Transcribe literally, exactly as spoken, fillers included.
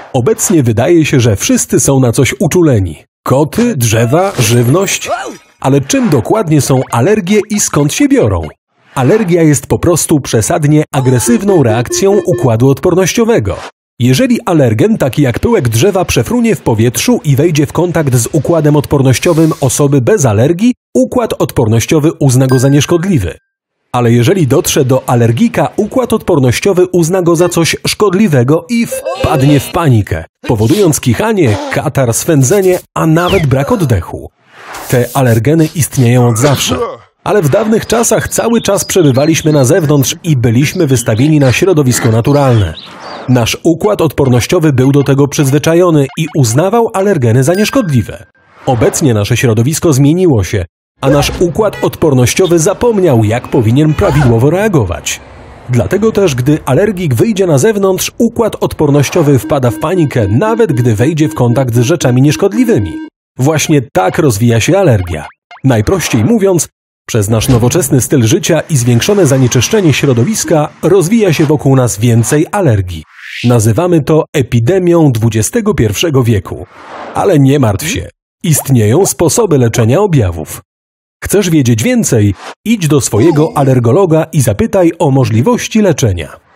Obecnie wydaje się, że wszyscy są na coś uczuleni. Koty, drzewa, żywność. Ale czym dokładnie są alergie i skąd się biorą? Alergia jest po prostu przesadnie agresywną reakcją układu odpornościowego. Jeżeli alergen, taki jak pyłek drzewa, przefrunie w powietrzu i wejdzie w kontakt z układem odpornościowym osoby bez alergii, układ odpornościowy uzna go za nieszkodliwy. Ale jeżeli dotrze do alergika, układ odpornościowy uzna go za coś szkodliwego i wpadnie w panikę, powodując kichanie, katar, swędzenie, a nawet brak oddechu. Te alergeny istnieją od zawsze. Ale w dawnych czasach cały czas przebywaliśmy na zewnątrz i byliśmy wystawieni na środowisko naturalne. Nasz układ odpornościowy był do tego przyzwyczajony i uznawał alergeny za nieszkodliwe. Obecnie nasze środowisko zmieniło się, a nasz układ odpornościowy zapomniał, jak powinien prawidłowo reagować. Dlatego też, gdy alergik wyjdzie na zewnątrz, układ odpornościowy wpada w panikę, nawet gdy wejdzie w kontakt z rzeczami nieszkodliwymi. Właśnie tak rozwija się alergia. Najprościej mówiąc, przez nasz nowoczesny styl życia i zwiększone zanieczyszczenie środowiska rozwija się wokół nas więcej alergii. Nazywamy to epidemią dwudziestego pierwszego wieku. Ale nie martw się. Istnieją sposoby leczenia objawów. Chcesz wiedzieć więcej? Idź do swojego alergologa i zapytaj o możliwości leczenia.